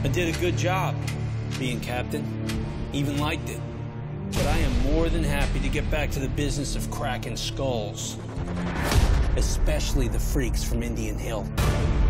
I did a good job being captain, even liked it. But I am more than happy to get back to the business of cracking skulls, especially the freaks from Indian Hill.